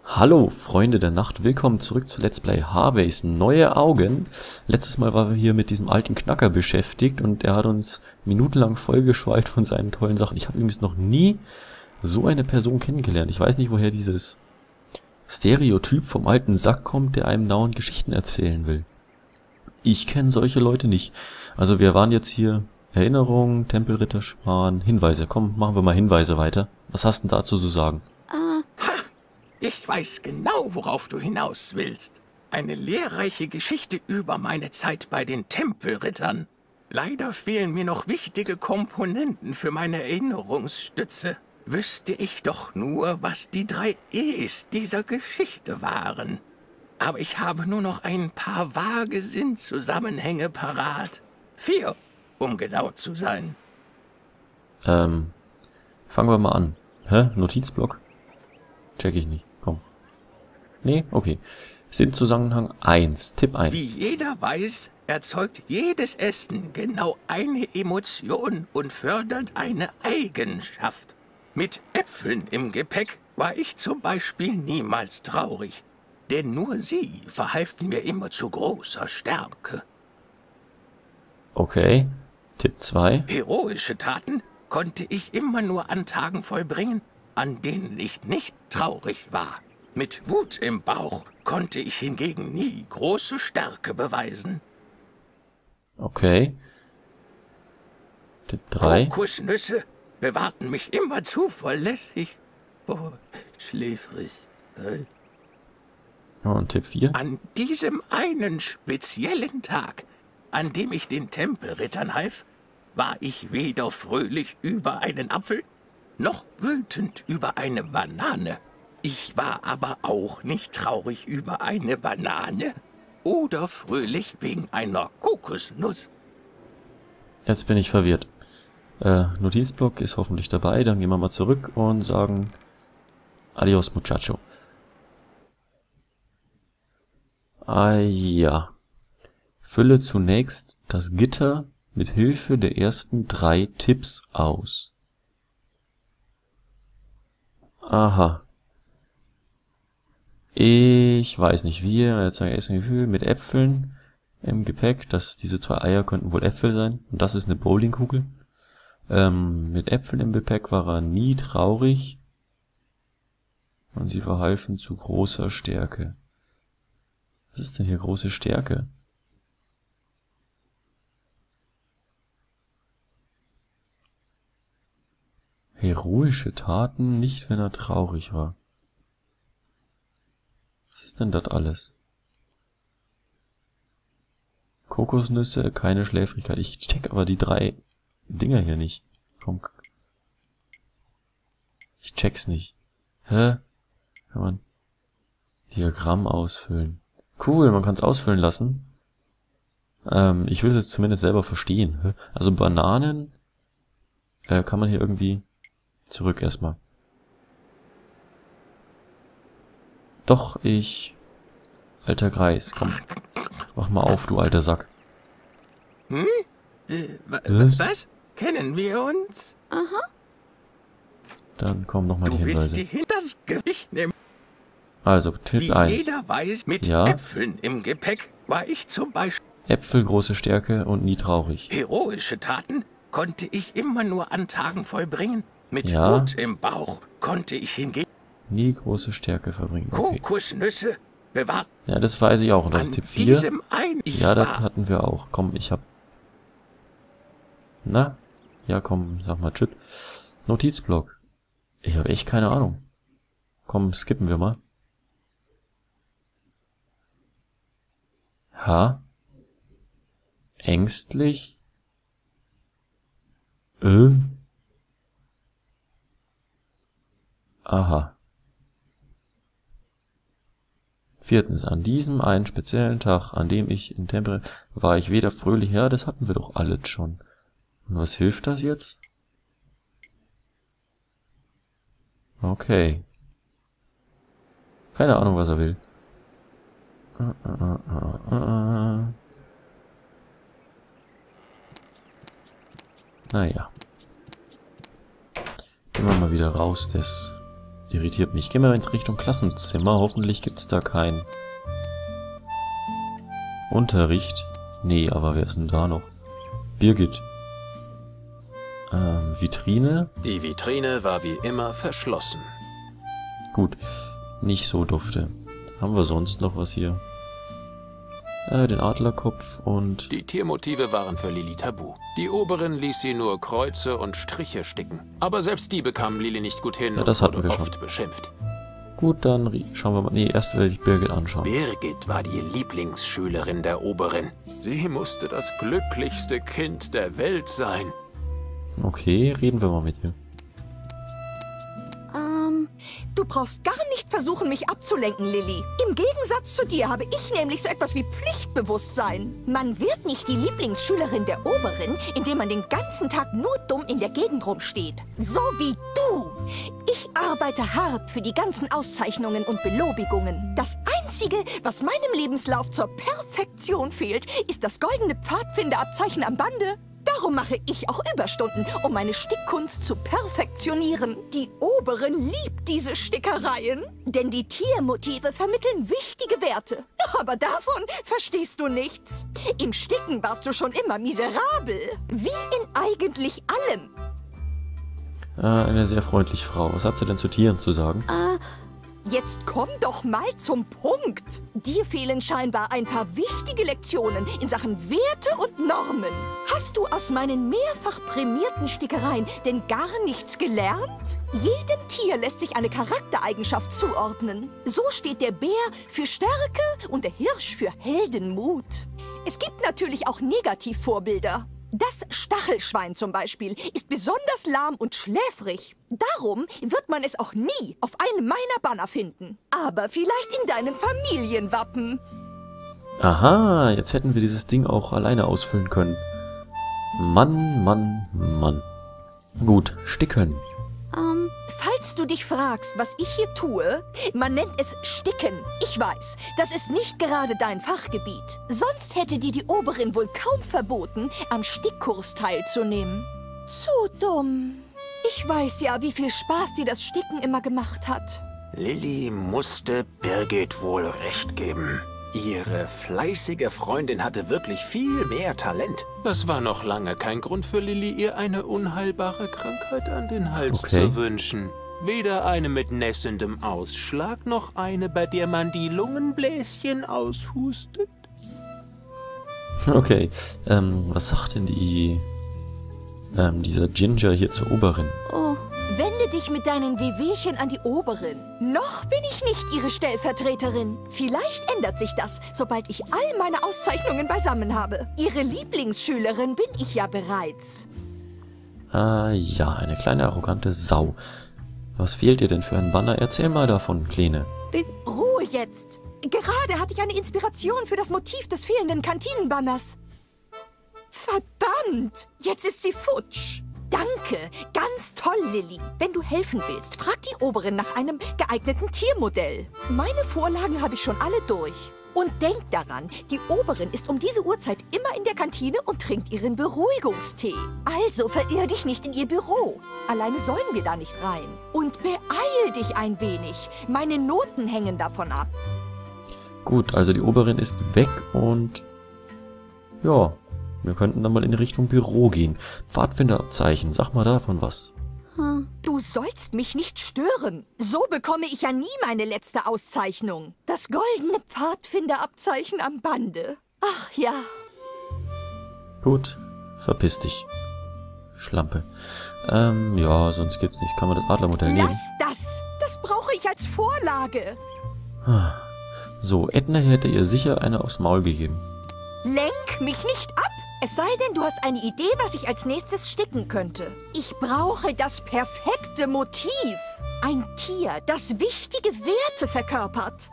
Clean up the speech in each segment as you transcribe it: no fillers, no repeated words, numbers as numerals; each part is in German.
Hallo Freunde der Nacht, willkommen zurück zu Let's Play Harbase Neue Augen. Letztes Mal waren wir hier mit diesem alten Knacker beschäftigt und er hat uns minutenlang vollgeschweift von seinen tollen Sachen. Ich habe übrigens noch nie so eine Person kennengelernt. Ich weiß nicht, woher dieses Stereotyp vom alten Sack kommt, der einem dauernd Geschichten erzählen will. Ich kenne solche Leute nicht. Also wir waren jetzt hier Erinnerungen, Tempelritterschmarrn, Hinweise. Komm, machen wir mal Hinweise weiter. Was hast du denn dazu zu sagen? Ich weiß genau, worauf du hinaus willst. Eine lehrreiche Geschichte über meine Zeit bei den Tempelrittern. Leider fehlen mir noch wichtige Komponenten für meine Erinnerungsstütze. Wüsste ich doch nur, was die 3 E's dieser Geschichte waren. Aber ich habe nur noch ein paar vage Sinnzusammenhänge parat. 4, um genau zu sein. Fangen wir mal an. Hä? Notizblock? Check ich nicht. Komm. Nee? Okay. Sinnzusammenhang 1. Tipp 1. Wie jeder weiß, erzeugt jedes Essen genau eine Emotion und fördert eine Eigenschaft. Mit Äpfeln im Gepäck war ich zum Beispiel niemals traurig, denn nur sie verhalfen mir immer zu großer Stärke. Okay. Tipp 2. Heroische Taten konnte ich immer nur an Tagen vollbringen, an denen ich nicht traurig war. Mit Wut im Bauch konnte ich hingegen nie große Stärke beweisen. Okay. Tipp 3. Kokosnüsse bewahrten mich immer zuverlässig vor Schläfrigkeit. Und Tipp 4. An diesem einen speziellen Tag, an dem ich den Tempelrittern half, war ich weder fröhlich über einen Apfel, noch wütend über eine Banane. Ich war aber auch nicht traurig über eine Banane oder fröhlich wegen einer Kokosnuss. Jetzt bin ich verwirrt. Notizblock ist hoffentlich dabei. Dann gehen wir mal zurück und sagen Adios, Muchacho. Ah ja. Fülle zunächst das Gitter mit Hilfe der ersten 3 Tipps aus. Aha. Ich weiß nicht, wie. Jetzt ein Gefühl mit Äpfeln im Gepäck. Diese 2 Eier könnten wohl Äpfel sein. Und das ist eine Bowlingkugel. Mit Äpfeln im Gepäck war er nie traurig. Und sie verhalfen zu großer Stärke. Was ist denn hier große Stärke? Heroische Taten, nicht wenn er traurig war. Was ist denn das alles? Kokosnüsse, keine Schläfrigkeit. Ich check aber die 3 Dinger hier nicht. Komm. Ich check's nicht. Hä? Kann man Diagramm ausfüllen. Cool, man kann es ausfüllen lassen. Ich will es jetzt zumindest selber verstehen. Hä? Also Bananen kann man hier irgendwie zurück erstmal. Doch, alter Greis, komm. Mach mal auf, du alter Sack. Was? Kennen wir uns? Dann kommen nochmal die Du willst Hinweise. das Gewicht nehmen. Also, Tipp Wie 1. jeder weiß, mit Ja. Äpfeln im Gepäck war ich zum Beispiel. Äpfel, große Stärke und nie traurig. Heroische Taten konnte ich immer nur an Tagen vollbringen. Mit Ja. Wut im Bauch konnte ich hingegen Nie große Stärke verbringen. Okay. Kokosnüsse bewahrt. Ja, das weiß ich auch. Und das ist An Tipp 4. diesem einen Ja, das hatten wir auch. Komm, ich hab... Na? Ja, komm, sag mal tschüss. Notizblock. Ich habe echt keine Ahnung. Komm, skippen wir mal. Ha? Ängstlich? Aha. 4. An diesem einen speziellen Tag, an dem ich in Tempel war ich weder fröhlich, ja, das hatten wir doch alles schon. Und was hilft das jetzt? Okay. Keine Ahnung, was er will. Naja. Gehen wir mal wieder raus des irritiert mich. Gehen wir mal ins Richtung Klassenzimmer. Hoffentlich gibt es da keinen Unterricht. Nee, aber wer ist denn da noch? Birgit. Vitrine. Die Vitrine war wie immer verschlossen. Gut. Nicht so dufte. Haben wir sonst noch was hier? Den Adlerkopf und... Die Tiermotive waren für Lili tabu. Die Oberin ließ sie nur Kreuze und Striche sticken. Aber selbst die bekam Lili nicht gut hin Ja, das und hatten wurde wir oft schon. beschimpft. Gut, dann schauen wir mal... Nee, erst werde ich Birgit anschauen. Birgit war die Lieblingsschülerin der Oberin. Sie musste das glücklichste Kind der Welt sein. Okay, reden wir mal mit ihr. Du brauchst gar nicht versuchen, mich abzulenken, Lilly. Im Gegensatz zu dir habe ich nämlich so etwas wie Pflichtbewusstsein. Man wird nicht die Lieblingsschülerin der Oberin, indem man den ganzen Tag nur dumm in der Gegend rumsteht. So wie du. Ich arbeite hart für die ganzen Auszeichnungen und Belobigungen. Das Einzige, was meinem Lebenslauf zur Perfektion fehlt, ist das goldene Pfadfinderabzeichen am Bande. Darum mache ich auch Überstunden, um meine Stickkunst zu perfektionieren. Die Oberin liebt diese Stickereien, denn die Tiermotive vermitteln wichtige Werte. Aber davon verstehst du nichts. Im Sticken warst du schon immer miserabel. Wie in eigentlich allem. Eine sehr freundliche Frau. Was hat sie denn zu Tieren zu sagen? Jetzt komm doch mal zum Punkt. Dir fehlen scheinbar ein paar wichtige Lektionen in Sachen Werte und Normen. Hast du aus meinen mehrfach prämierten Stickereien denn gar nichts gelernt? Jedem Tier lässt sich eine Charaktereigenschaft zuordnen. So steht der Bär für Stärke und der Hirsch für Heldenmut. Es gibt natürlich auch Negativvorbilder. Das Stachelschwein zum Beispiel ist besonders lahm und schläfrig. Darum wird man es auch nie auf einem meiner Banner finden. Aber vielleicht in deinem Familienwappen. Aha, jetzt hätten wir dieses Ding auch alleine ausfüllen können. Mann, Mann, Mann. Gut, sticken. Falls du dich fragst, was ich hier tue, man nennt es Sticken. Ich weiß, das ist nicht gerade dein Fachgebiet. Sonst hätte dir die Oberin wohl kaum verboten, am Stickkurs teilzunehmen. Zu dumm. Ich weiß ja, wie viel Spaß dir das Sticken immer gemacht hat. Lilly musste Birgit wohl recht geben. Ihre fleißige Freundin hatte wirklich viel mehr Talent. Das war noch lange kein Grund für Lilly, ihr eine unheilbare Krankheit an den Hals zu wünschen. Weder eine mit nässendem Ausschlag, noch eine, bei der man die Lungenbläschen aushustet. Okay, was sagt denn dieser Ginger hier zur Oberin? Oh, wende dich mit deinen Wehwehchen an die Oberin. Noch bin ich nicht ihre Stellvertreterin. Vielleicht ändert sich das, sobald ich all meine Auszeichnungen beisammen habe. Ihre Lieblingsschülerin bin ich ja bereits. Ja, eine kleine arrogante Sau. Was fehlt dir denn für ein Banner? Erzähl mal davon, Kleine. Ruhe jetzt. Gerade hatte ich eine Inspiration für das Motiv des fehlenden Kantinenbanners. Verdammt, jetzt ist sie futsch. Danke, ganz toll, Lilly. Wenn du helfen willst, frag die Oberin nach einem geeigneten Tiermodell. Meine Vorlagen habe ich schon alle durch. Und denk daran, die Oberin ist um diese Uhrzeit immer in der Kantine und trinkt ihren Beruhigungstee. Also verirr dich nicht in ihr Büro. Alleine sollen wir da nicht rein. Und beeil dich ein wenig. Meine Noten hängen davon ab. Gut, also die Oberin ist weg und... Ja, wir könnten dann mal in Richtung Büro gehen. Pfadfinderabzeichen, sag mal davon was. Du sollst mich nicht stören. So bekomme ich ja nie meine letzte Auszeichnung. Das goldene Pfadfinderabzeichen am Bande. Ach ja. Gut, verpiss dich. Schlampe. Ja, sonst gibt's nichts. Kann man das Adlermodell nehmen? Lass das. Das brauche ich als Vorlage. So, Edna hätte ihr sicher eine aufs Maul gegeben. Lenk mich nicht ab. Es sei denn, du hast eine Idee, was ich als nächstes sticken könnte. Ich brauche das perfekte Motiv. Ein Tier, das wichtige Werte verkörpert.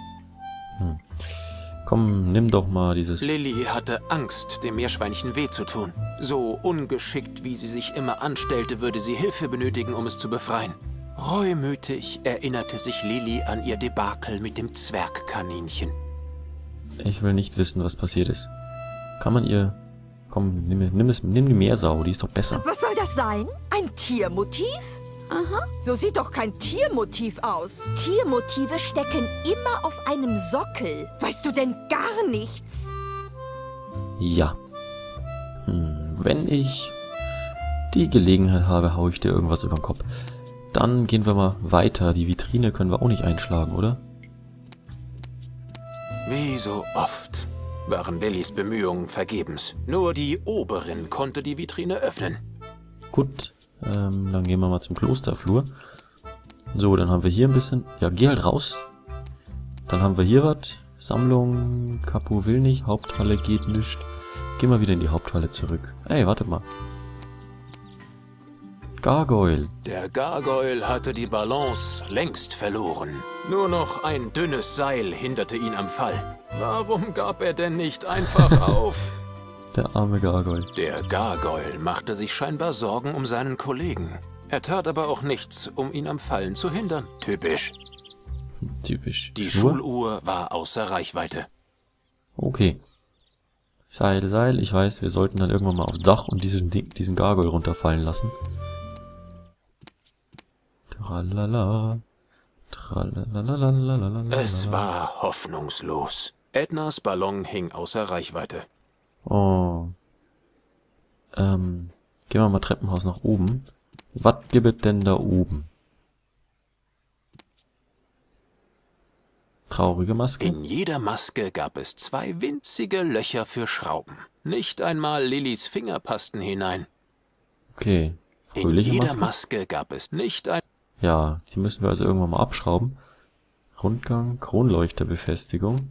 Komm, nimm doch mal dieses... Lilly hatte Angst, dem Meerschweinchen weh zu tun. So ungeschickt, wie sie sich immer anstellte, würde sie Hilfe benötigen, um es zu befreien. Reumütig erinnerte sich Lilly an ihr Debakel mit dem Zwergkaninchen. Ich will nicht wissen, was passiert ist. Kann man ihr... Komm, nimm die Meersau, die ist doch besser. Was soll das sein? Ein Tiermotiv? So sieht doch kein Tiermotiv aus. Tiermotive stecken immer auf einem Sockel. Weißt du denn gar nichts? Ja. Wenn ich die Gelegenheit habe, hau ich dir irgendwas über den Kopf. Dann gehen wir mal weiter. Die Vitrine können wir auch nicht einschlagen, oder? Wie so oft waren Lillys Bemühungen vergebens. Nur die Oberin konnte die Vitrine öffnen. Gut, dann gehen wir mal zum Klosterflur. So, dann haben wir hier ein bisschen... Ja, geh halt raus. Dann haben wir hier was. Sammlung, Kapo will nicht, Haupthalle geht nicht. Gehen wir wieder in die Haupthalle zurück. Ey, wartet mal. Gargoyle. Der Gargoyle hatte die Balance längst verloren. Nur noch ein dünnes Seil hinderte ihn am Fall. Warum gab er denn nicht einfach auf? Der arme Gargoyle. Der Gargoyle machte sich scheinbar Sorgen um seinen Kollegen. Er tat aber auch nichts, um ihn am Fallen zu hindern. Typisch. Typisch. Die Schnur? Schuluhr war außer Reichweite. Okay. Seil, Seil. Ich weiß, wir sollten dann irgendwann mal aufs Dach und diesen Gargoyle runterfallen lassen. Tralala. Tralala. Es war hoffnungslos. Ednas Ballon hing außer Reichweite. Oh. Gehen wir mal Treppenhaus nach oben. Was gibt es denn da oben? Traurige Maske? In jeder Maske gab es 2 winzige Löcher für Schrauben. Nicht einmal Lillys Finger passten hinein. Okay. In Fröhliche jeder Maske? Maske gab es nicht ein... Ja, die müssen wir also irgendwann mal abschrauben. Rundgang, Kronleuchterbefestigung.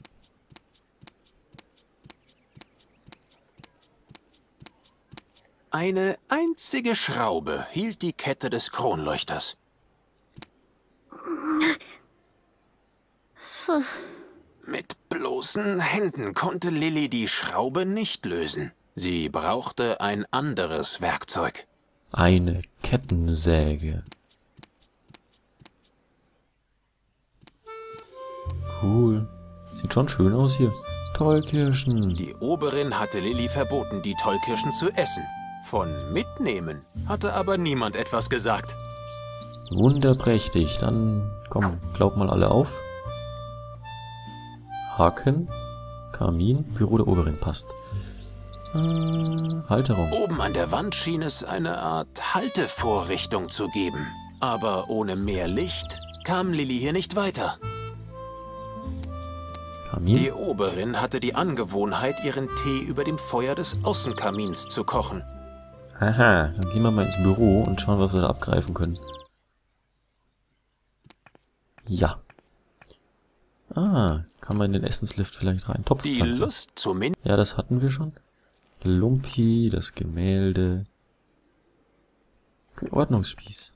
Eine einzige Schraube hielt die Kette des Kronleuchters. Mit bloßen Händen konnte Lilly die Schraube nicht lösen. Sie brauchte ein anderes Werkzeug. Eine Kettensäge. Cool. Sieht schon schön aus hier. Tollkirschen. Die Oberin hatte Lilly verboten, die Tollkirschen zu essen. Von mitnehmen hatte aber niemand etwas gesagt. Wunderprächtig. Dann, komm, glaub mal alle auf. Haken. Kamin. Büro der Oberin passt. Halterung. Oben an der Wand schien es eine Art Haltevorrichtung zu geben. Aber ohne mehr Licht kam Lilly hier nicht weiter. Kamin. Die Oberin hatte die Angewohnheit, ihren Tee über dem Feuer des Außenkamins zu kochen. Aha, dann gehen wir mal ins Büro und schauen, was wir da abgreifen können. Ja. Ah, kann man in den Essenslift vielleicht rein? Die Topfpflanze. Lust zumindest. Ja, das hatten wir schon. Lumpi, das Gemälde. Okay, Ordnungsspieß.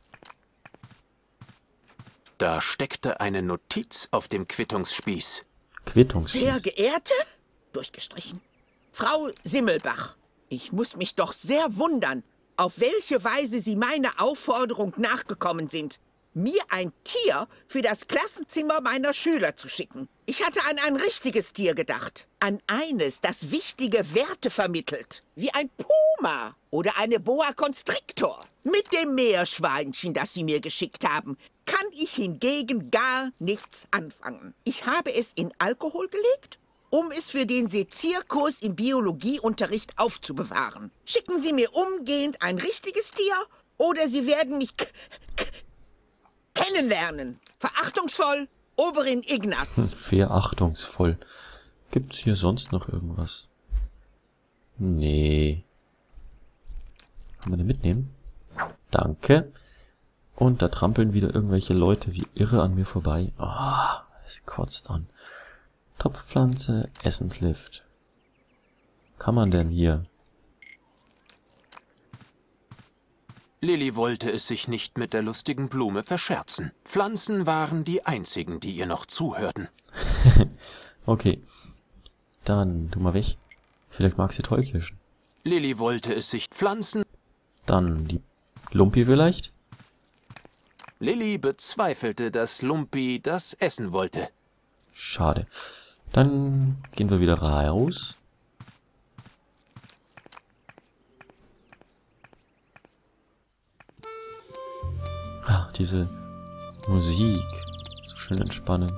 Da steckte eine Notiz auf dem Quittungsspieß. Quittungsspieß. Sehr geehrte, durchgestrichen, Frau Simmelbach, ich muss mich doch sehr wundern, auf welche Weise Sie meiner Aufforderung nachgekommen sind, mir ein Tier für das Klassenzimmer meiner Schüler zu schicken. Ich hatte an ein richtiges Tier gedacht. An eines, das wichtige Werte vermittelt. Wie ein Puma oder eine Boa Constrictor. Mit dem Meerschweinchen, das Sie mir geschickt haben, kann ich hingegen gar nichts anfangen. Ich habe es in Alkohol gelegt, um es für den Sezierkurs im Biologieunterricht aufzubewahren. Schicken Sie mir umgehend ein richtiges Tier oder Sie werden mich kennenlernen. Verachtungsvoll, Oberin Ignaz. Verachtungsvoll. Gibt's hier sonst noch irgendwas? Nee. Kann man den mitnehmen? Danke. Und da trampeln wieder irgendwelche Leute wie irre an mir vorbei. Ah, es kotzt an. Topfpflanze, Essenslift. Kann man denn hier? Lilly wollte es sich nicht mit der lustigen Blume verscherzen. Pflanzen waren die einzigen, die ihr noch zuhörten. Okay. Dann, tu mal weg. Vielleicht mag sie Tollkirschen. Lilly wollte es sich Pflanzen... Dann die Lumpi vielleicht? Lilly bezweifelte, dass Lumpi das essen wollte. Schade. Dann gehen wir wieder raus. diese Musik. So schön entspannen.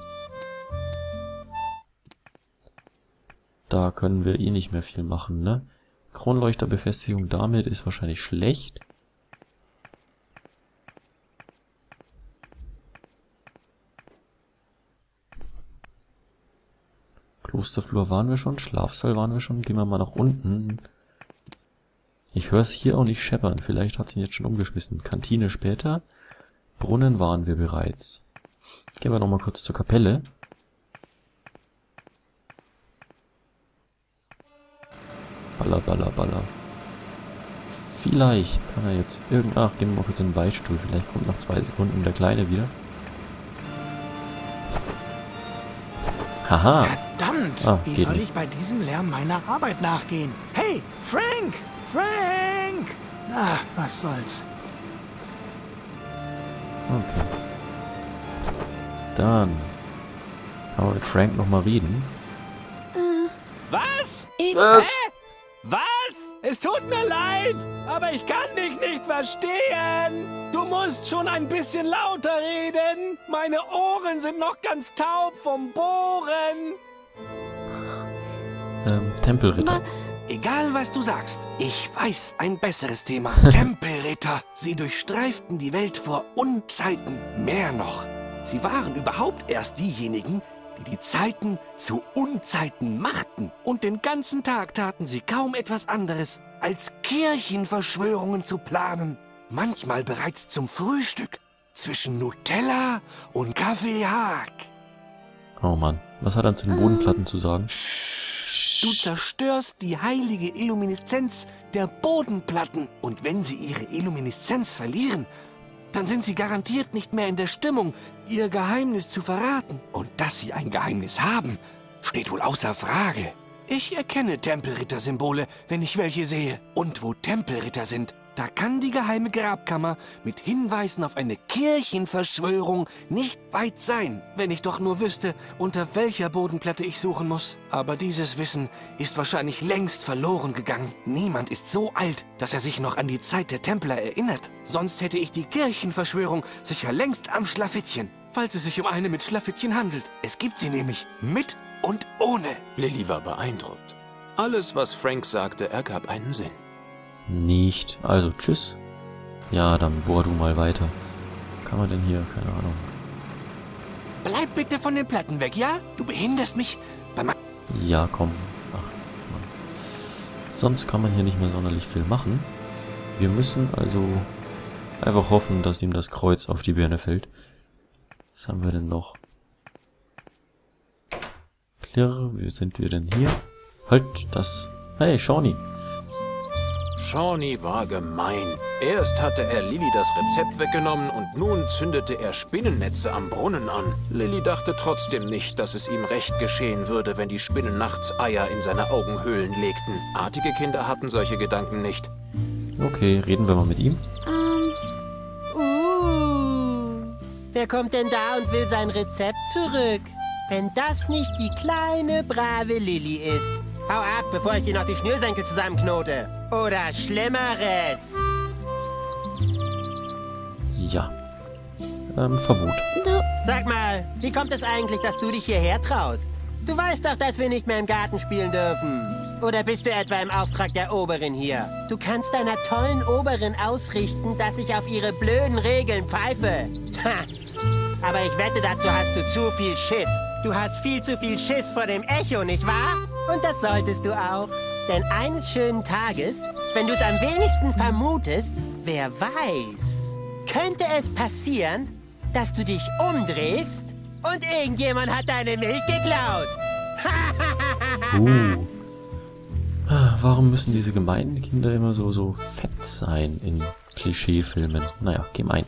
Da können wir eh nicht mehr viel machen, ne? Kronleuchterbefestigung damit ist wahrscheinlich schlecht. Klosterflur waren wir schon, Schlafsaal waren wir schon. Gehen wir mal nach unten. Ich höre es hier auch nicht scheppern. Vielleicht hat sie ihn jetzt schon umgeschmissen. Kantine später. Brunnen waren wir bereits. Gehen wir nochmal kurz zur Kapelle. Baller, baller, baller. Vielleicht kann er jetzt ach, gehen wir mal kurz in den Beichtstuhl. Vielleicht kommt nach 2 Sekunden der Kleine wieder. Haha. Verdammt! Wie geht soll nicht. ich bei diesem Lärm meiner Arbeit nachgehen? Hey, Frank! Frank! Ah, was soll's. Okay. Dann kann man mit Frank nochmal reden. Was? Was? Hä? Was? Es tut mir leid, aber ich kann dich nicht verstehen. Du musst schon ein bisschen lauter reden. Meine Ohren sind noch ganz taub vom Bohren. Tempelritter. Egal, was du sagst, ich weiß ein besseres Thema. Tempelritter. Sie durchstreiften die Welt vor Unzeiten. Mehr noch. Sie waren überhaupt erst diejenigen, die die Zeiten zu Unzeiten machten. Und den ganzen Tag taten sie kaum etwas anderes, als Kirchenverschwörungen zu planen. Manchmal bereits zum Frühstück. Zwischen Nutella und Kaffee Haag. Oh Mann. Was hat er zu den Bodenplatten zu sagen? Du zerstörst die heilige Illumineszenz der Bodenplatten. Und wenn sie ihre Illumineszenz verlieren, dann sind sie garantiert nicht mehr in der Stimmung, ihr Geheimnis zu verraten. Und dass sie ein Geheimnis haben, steht wohl außer Frage. Ich erkenne Tempelritter-Symbole, wenn ich welche sehe. Und wo Tempelritter sind, da kann die geheime Grabkammer mit Hinweisen auf eine Kirchenverschwörung nicht weit sein, wenn ich doch nur wüsste, unter welcher Bodenplatte ich suchen muss. Aber dieses Wissen ist wahrscheinlich längst verloren gegangen. Niemand ist so alt, dass er sich noch an die Zeit der Templer erinnert. Sonst hätte ich die Kirchenverschwörung sicher längst am Schlafittchen, falls es sich um eine mit Schlafittchen handelt. Es gibt sie nämlich mit und ohne. Lilly war beeindruckt. Alles, was Frank sagte, ergab einen Sinn. Nicht. Also, tschüss. Ja, dann bohr du mal weiter. Kann man denn hier? Keine Ahnung. Bleib bitte von den Platten weg, ja? Du behinderst mich bei meinem... Ja, komm. Ach, Mann. Sonst kann man hier nicht mehr sonderlich viel machen. Wir müssen also einfach hoffen, dass ihm das Kreuz auf die Birne fällt. Was haben wir denn noch? Klirr, wie sind wir denn hier? Halt das... Hey, Shawnee. Shawnee war gemein. Erst hatte er Lilly das Rezept weggenommen und nun zündete er Spinnennetze am Brunnen an. Lilly dachte trotzdem nicht, dass es ihm recht geschehen würde, wenn die Spinnen nachts Eier in seine Augenhöhlen legten. Artige Kinder hatten solche Gedanken nicht. Okay, reden wir mal mit ihm. Wer kommt denn da und will sein Rezept zurück? Wenn das nicht die kleine, brave Lilly ist. Hau ab, bevor ich dir noch die Schnürsenkel zusammenknote. Oder Schlimmeres. Ja. Verbot. Sag mal, wie kommt es eigentlich, dass du dich hierher traust? Du weißt doch, dass wir nicht mehr im Garten spielen dürfen. Oder bist du etwa im Auftrag der Oberin hier? Du kannst deiner tollen Oberin ausrichten, dass ich auf ihre blöden Regeln pfeife. Ha. Aber ich wette, dazu hast du zu viel Schiss. Du hast viel zu viel Schiss vor dem Echo, nicht wahr? Und das solltest du auch. Denn eines schönen Tages, wenn du es am wenigsten vermutest, wer weiß, könnte es passieren, dass du dich umdrehst und irgendjemand hat deine Milch geklaut. Warum müssen diese gemeinen Kinder immer so fett sein in Klischeefilmen? Naja, gemein.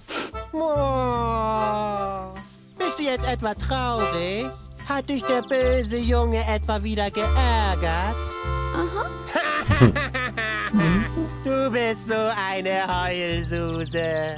Bist du jetzt etwa traurig? Hat dich der böse Junge etwa wieder geärgert? Aha. Du bist so eine Heulsuse.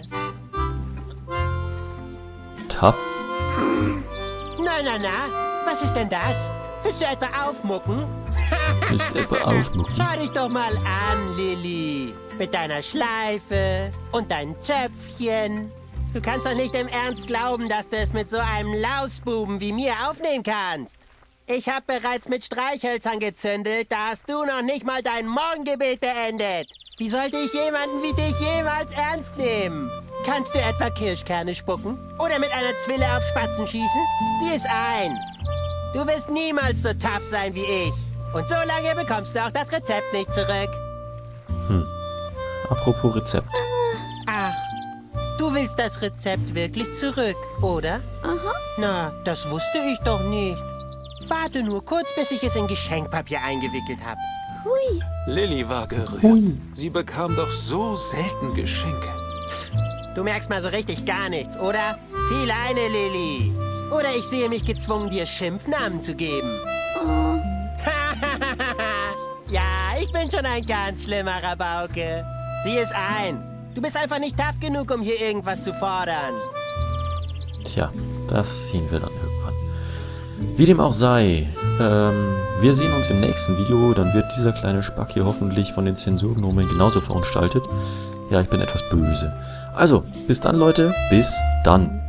Tough. Na, was ist denn das? Willst du etwa aufmucken? Ist etwa aufmucken? Schau dich doch mal an, Lilly. Mit deiner Schleife und deinen Zöpfchen. Du kannst doch nicht im Ernst glauben, dass du es mit so einem Lausbuben wie mir aufnehmen kannst. Ich habe bereits mit Streichhölzern gezündelt, da hast du noch nicht mal dein Morgengebet beendet. Wie sollte ich jemanden wie dich jemals ernst nehmen? Kannst du etwa Kirschkerne spucken? Oder mit einer Zwille auf Spatzen schießen? Sieh es ein. Du wirst niemals so tough sein wie ich. Und so lange bekommst du auch das Rezept nicht zurück. Apropos Rezept. Ach, du willst das Rezept wirklich zurück, oder? Aha. Na, das wusste ich doch nicht. Warte nur kurz, bis ich es in Geschenkpapier eingewickelt habe. Hui. Lilly war gerührt. Sie bekam doch so selten Geschenke. Du merkst mal so richtig gar nichts, oder? Zieh Leine, Lilly. Oder ich sehe mich gezwungen, dir Schimpfnamen zu geben. Oh. Ja, ich bin schon ein ganz schlimmer Rabauke. Sieh es ein. Du bist einfach nicht tough genug, um hier irgendwas zu fordern. Tja, das sehen wir dann irgendwann. Wie dem auch sei, wir sehen uns im nächsten Video. Dann wird dieser kleine Spack hier hoffentlich von den Zensurgnomen genauso verunstaltet. Ja, ich bin etwas böse. Also, bis dann, Leute. Bis dann.